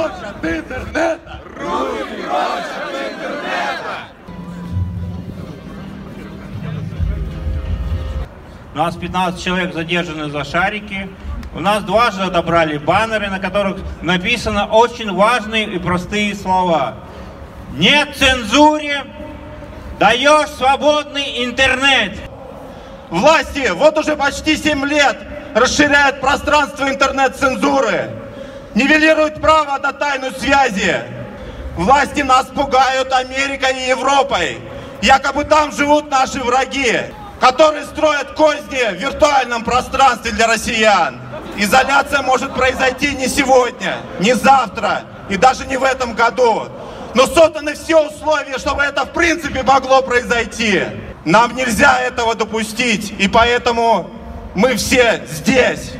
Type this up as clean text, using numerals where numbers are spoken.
прочь от интернета! Руки прочь от интернета! У нас 15 человек задержаны за шарики. У нас дважды отобрали баннеры, на которых написано очень важные и простые слова. Нет цензуре, даешь свободный интернет. Власти вот уже почти 7 лет расширяют пространство интернет-цензуры, нивелируют право на тайну связи. Власти нас пугают Америкой и Европой. Якобы там живут наши враги, которые строят козни в виртуальном пространстве для россиян. Изоляция может произойти не сегодня, не завтра и даже не в этом году. Но созданы все условия, чтобы это в принципе могло произойти. Нам нельзя этого допустить, и поэтому мы все здесь.